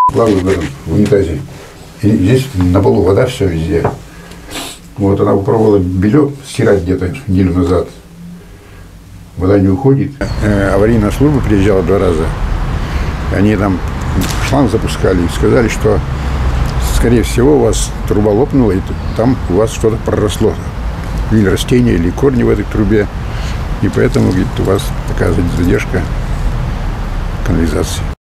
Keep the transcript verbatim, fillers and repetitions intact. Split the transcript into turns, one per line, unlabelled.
Плаваю в этом, в унитазе. И здесь на полу вода, все везде. Вот она попробовала белье стирать где-то неделю назад. Вода не уходит. Э, аварийная служба приезжала два раза. Они там шланг запускали и сказали, что, скорее всего, у вас труба лопнула, и там у вас что-то проросло. Или растение, или корни в этой трубе. И поэтому, говорит, у вас такая задержка канализации.